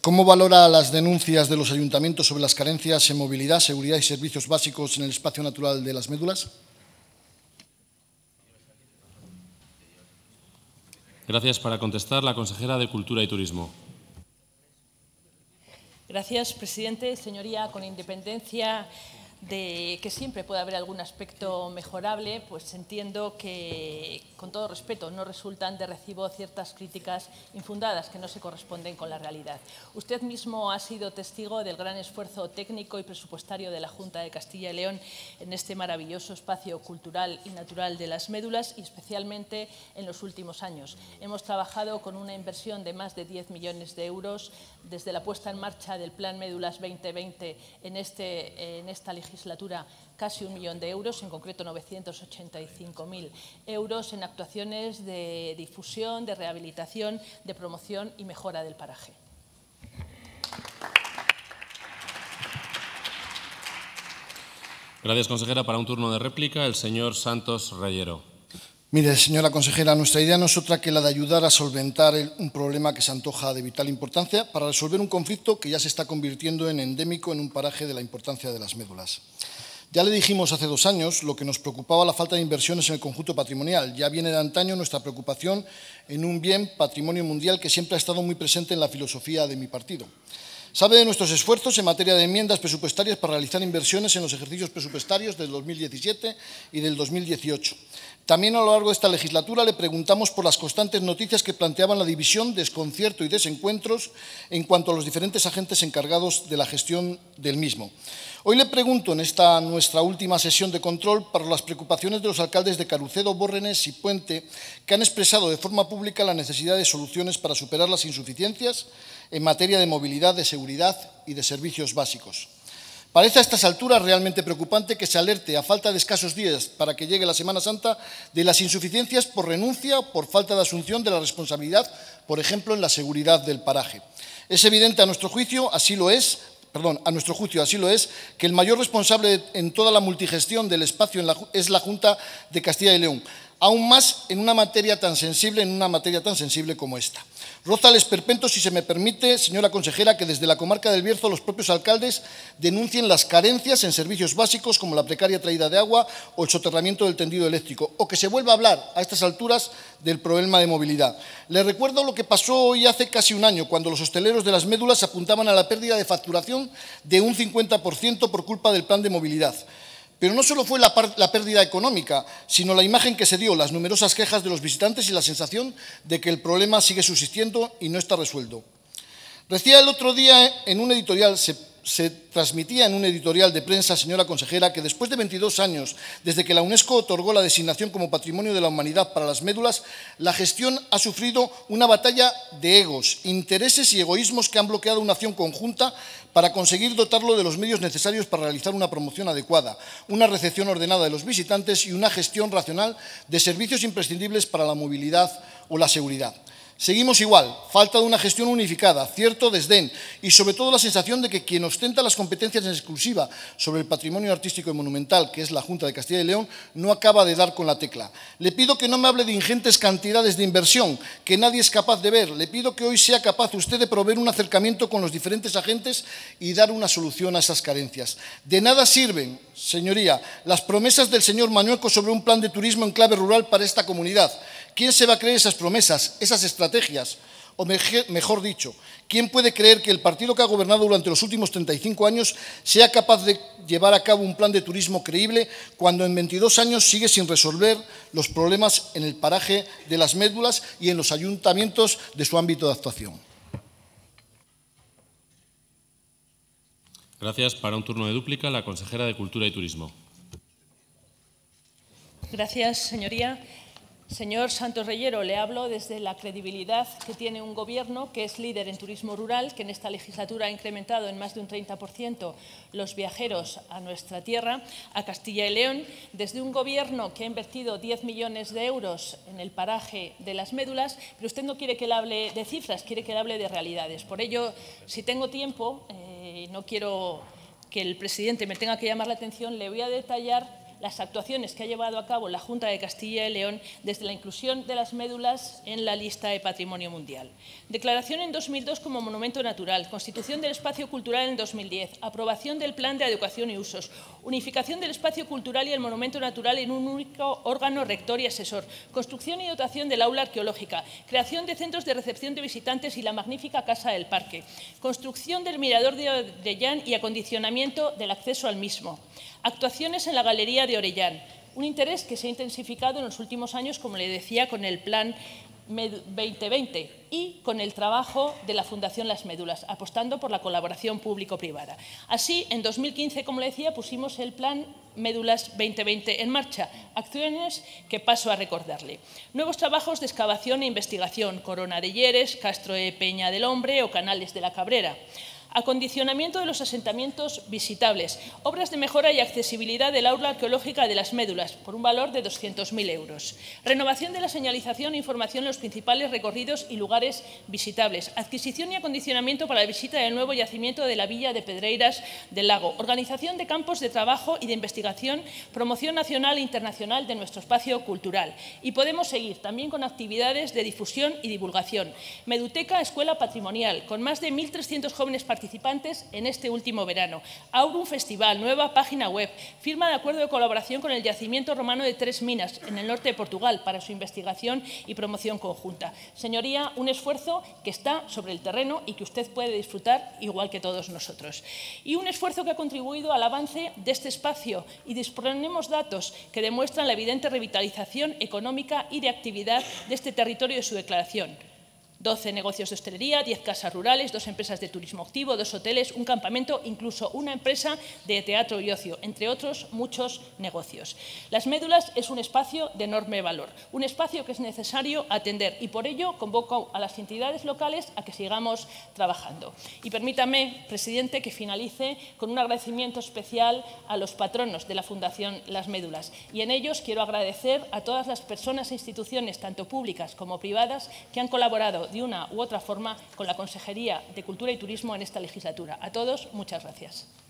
¿Cómo valora las denuncias de los ayuntamientos sobre las carencias en movilidad, seguridad y servicios básicos en el espacio natural de las Médulas? Gracias. Para contestar, la consejera de Cultura y Turismo. Gracias, presidente. Señoría, con independencia de que siempre puede haber algún aspecto mejorable, pues entiendo que, con todo respeto, no resultan de recibo ciertas críticas infundadas que no se corresponden con la realidad. Usted mismo ha sido testigo del gran esfuerzo técnico y presupuestario de la Junta de Castilla y León en este maravilloso espacio cultural y natural de las Médulas y especialmente en los últimos años. Hemos trabajado con una inversión de más de 10 millones de euros desde la puesta en marcha del Plan Médulas 2020 en esta legislatura, casi 1 millón de euros, en concreto 985.000 euros en actuaciones de difusión, de rehabilitación, de promoción y mejora del paraje. Gracias, consejera. Para un turno de réplica, el señor Santos Reyero. Mire, señora consejera, nuestra idea no es otra que la de ayudar a solventar un problema que se antoja de vital importancia para resolver un conflicto que ya se está convirtiendo en endémico en un paraje de la importancia de las Médulas. Ya le dijimos hace 2 años lo que nos preocupaba la falta de inversiones en el conjunto patrimonial. Ya viene de antaño nuestra preocupación en un bien patrimonio mundial que siempre ha estado muy presente en la filosofía de mi partido. Sabe de nuestros esfuerzos en materia de enmiendas presupuestarias para realizar inversiones en los ejercicios presupuestarios del 2017 y del 2018. También a lo largo de esta legislatura le preguntamos por las constantes noticias que planteaban la división, desconcierto y desencuentros en cuanto a los diferentes agentes encargados de la gestión del mismo. Hoy le pregunto en esta nuestra última sesión de control por las preocupaciones de los alcaldes de Carucedo, Bórrenes y Puente, que han expresado de forma pública la necesidad de soluciones para superar las insuficiencias en materia de movilidad, de seguridad y de servicios básicos. Parece a estas alturas realmente preocupante que se alerte, a falta de escasos días para que llegue la Semana Santa, de las insuficiencias por renuncia o por falta de asunción de la responsabilidad, por ejemplo, en la seguridad del paraje. Es evidente, a nuestro juicio, así lo es, que el mayor responsable en toda la multigestión del espacio es la Junta de Castilla y León, aún más en una materia tan sensible como esta. Roza el esperpento, si se me permite, señora consejera, que desde la comarca del Bierzo los propios alcaldes denuncien las carencias en servicios básicos como la precaria traída de agua o el soterramiento del tendido eléctrico, o que se vuelva a hablar a estas alturas del problema de movilidad. Les recuerdo lo que pasó hoy hace casi 1 año, cuando los hosteleros de las Médulas apuntaban a la pérdida de facturación de un 50% por culpa del plan de movilidad. Pero no solo fue la pérdida económica, sino la imagen que se dio, las numerosas quejas de los visitantes y la sensación de que el problema sigue subsistiendo y no está resuelto. Decía el otro día en un editorial, se transmitía en un editorial de prensa, señora consejera, que después de 22 años, desde que la UNESCO otorgó la designación como Patrimonio de la Humanidad para las Médulas, la gestión ha sufrido una batalla de egos, intereses y egoísmos que han bloqueado una acción conjunta para conseguir dotarlo de los medios necesarios para realizar una promoción adecuada, una recepción ordenada de los visitantes y una gestión racional de servicios imprescindibles para la movilidad o la seguridad. Seguimos igual, falta de una gestión unificada, cierto desdén y sobre todo la sensación de que quien ostenta las competencias en exclusiva sobre el patrimonio artístico y monumental, que es la Junta de Castilla y León, no acaba de dar con la tecla. Le pido que no me hable de ingentes cantidades de inversión que nadie es capaz de ver. Le pido que hoy sea capaz usted de proveer un acercamiento con los diferentes agentes y dar una solución a esas carencias. De nada sirven, señoría, las promesas del señor Mañueco sobre un plan de turismo en clave rural para esta comunidad. ¿Quién se va a creer esas promesas, esas estrategias? O mejor dicho, ¿quién puede creer que el partido que ha gobernado durante los últimos 35 años sea capaz de llevar a cabo un plan de turismo creíble cuando en 22 años sigue sin resolver los problemas en el paraje de las Médulas y en los ayuntamientos de su ámbito de actuación? Gracias. Para un turno de dúplica, la consejera de Cultura y Turismo. Gracias, señoría. Señor Santos Reyero, le hablo desde la credibilidad que tiene un gobierno que es líder en turismo rural, que en esta legislatura ha incrementado en más de un 30% los viajeros a nuestra tierra, a Castilla y León, desde un gobierno que ha invertido 10 millones de euros en el paraje de las Médulas, pero usted no quiere que le hable de cifras, quiere que le hable de realidades. Por ello, si tengo tiempo, no quiero que el presidente me tenga que llamar la atención, le voy a detallar las actuaciones que ha llevado a cabo la Junta de Castilla y León desde la inclusión de las médulas en la lista de Patrimonio Mundial. Declaración en 2002 como monumento natural, constitución del espacio cultural en 2010, aprobación del Plan de Adecuación y Usos, unificación del espacio cultural y el monumento natural en un único órgano rector y asesor, construcción y dotación del aula arqueológica, creación de centros de recepción de visitantes y la magnífica Casa del Parque, construcción del Mirador de Orellán y acondicionamiento del acceso al mismo, actuaciones en la Galería de Orellán, un interés que se ha intensificado en los últimos años, como le decía, con el Plan 2020 y con el trabajo de la Fundación Las Médulas, apostando por la colaboración público-privada. Así, en 2015, como le decía, pusimos el Plan Médulas 2020 en marcha, acciones que paso a recordarle. Nuevos trabajos de excavación e investigación, Corona de Lleres, Castro de Peña del Hombre o Canales de la Cabrera. Acondicionamiento de los asentamientos visitables, obras de mejora y accesibilidad del aula arqueológica de Las Médulas, por un valor de 200.000 euros. Renovación de la señalización e información en los principales recorridos y lugares visitables. Adquisición y acondicionamiento para la visita del nuevo yacimiento de la Villa de Pedreiras del Lago. Organización de campos de trabajo y de investigación, promoción nacional e internacional de nuestro espacio cultural. Y podemos seguir también con actividades de difusión y divulgación. Meduteca Escuela Patrimonial, con más de 1.300 jóvenes participantes en este último verano. Aurum Festival, nueva página web, firma de acuerdo de colaboración con el yacimiento romano de Tres Minas, en el norte de Portugal, para su investigación y promoción conjunta. Señoría, un esfuerzo que está sobre el terreno y que usted puede disfrutar igual que todos nosotros. Y un esfuerzo que ha contribuido al avance de este espacio y disponemos datos que demuestran la evidente revitalización económica y de actividad de este territorio de su declaración. 12 negocios de hostelería, 10 casas rurales, 2 empresas de turismo activo, 2 hoteles, un campamento, incluso una empresa de teatro y ocio, entre otros muchos negocios. Las Médulas es un espacio de enorme valor, un espacio que es necesario atender y por ello convoco a las entidades locales a que sigamos trabajando. Y permítame, presidente, que finalice con un agradecimiento especial a los patronos de la Fundación Las Médulas y en ellos quiero agradecer a todas las personas e instituciones, tanto públicas como privadas, que han colaborado de una u otra forma con la Consejería de Cultura y Turismo en esta legislatura. A todos, muchas gracias.